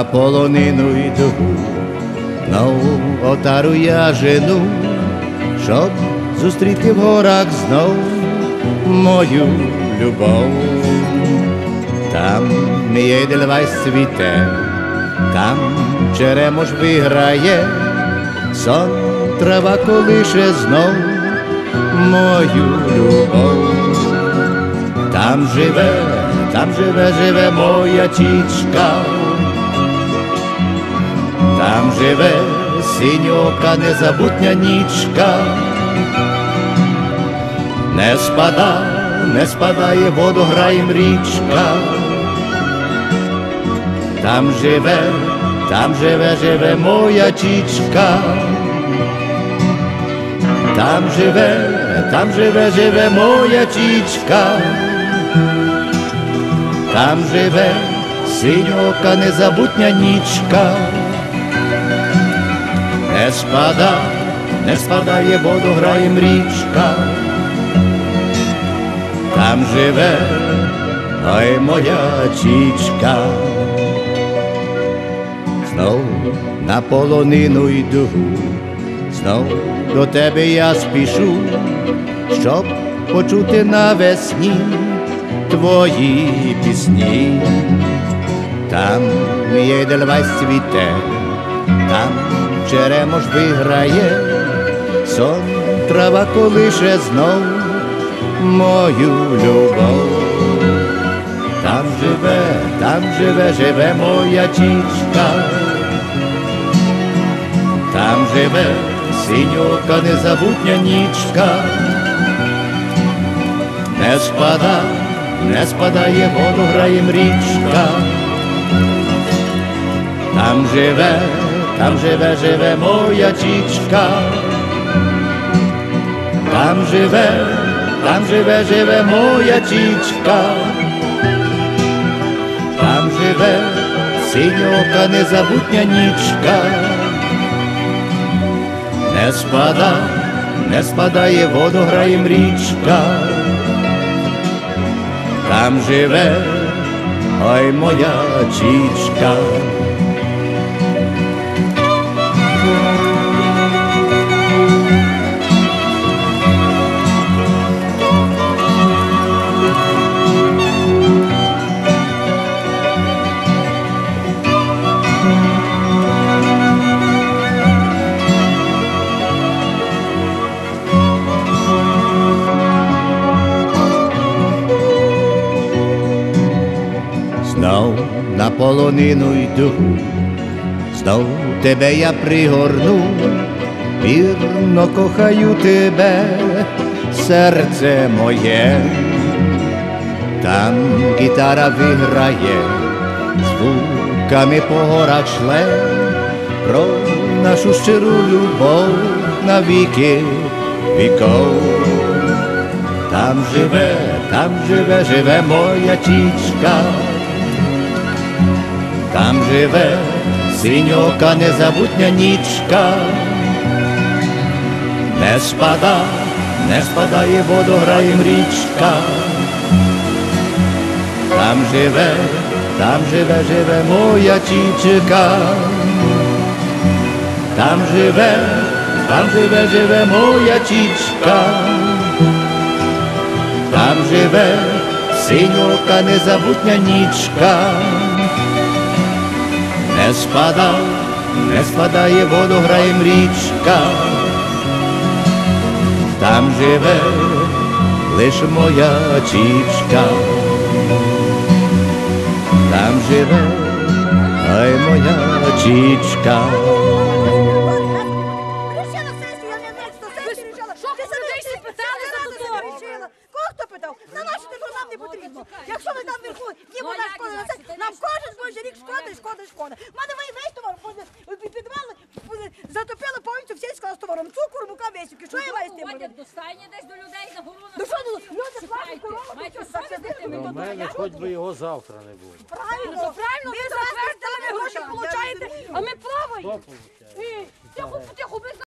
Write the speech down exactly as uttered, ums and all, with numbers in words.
полонину йду, нову отару я жену, щоб зустріти в горах знов мою любов. Там єдельвайс цвіте, там черемош виграє, сон трава колише знов мою любов. Там живе, там живе, живе моя тічка, там живе синьока незабутня нічка. Не спада, не спадає водограєм річка. Там живе, там живе, живе моя тічка. Там живе, там живе, живе моя тічка. Там живе синьока незабутня нічка. Не спада, не спадає водограєм річка. Там живе, ой, моя тічка. Знов на полонину йду, знов до тебе я спішу, щоб почути навесні твої пісні. Там єдельвайс цвіте, там черемош виграє, сон трава колише знов мою любов. Там живе, там живе, живе моя тічка. Там живе синьока незабутня нічка. Не спада, не спадає водограєм річка. Там живе, там живе, живе моя тічка. Там живе, там живе, живе моя тічка. Там живе синьока незабутня нічка. Не спада, не спадає водограєм річка. Там живе, ой, моя тічка. Знов на полонину йду, знов тебе я пригорну, вірно кохаю тебе, серце моє. Там гітара виграє, звуками по горах шле, про нашу щиру любов на віки віков. Там живе, там живе, живе моя тічка. Там живе синьока незабутня нічка. Не спада, не спадає водограєм річка. Там живе, там живе, живе моя тічка. Там живе, там живе, живе моя тічка. Там живе синьока незабутня нічка. Не спада, не спадає водограєм річка. Там живе лиш моя тічка. Там живе, ай, моя тічка. Хто питав? На наші ти нам не потрібно. Якщо ви там вверху, ні, вона шкода, нам кожен божий рік шкода, шкода, шкода. У мене весь товар підвали, затопили повністю всі склад з товаром. Цукор, мука, весівки. Що я маю з тим робити? Достання десь до людей на гору на Ну що, люди платять корову, Маєте що совість захистити тими ми У мене хоч би його завтра не було. Правильно, правильно, ви ви зараз затвердили, гроші гроші получаєте, а ми плаваємо. Хто получає? Тихо, тихо, ви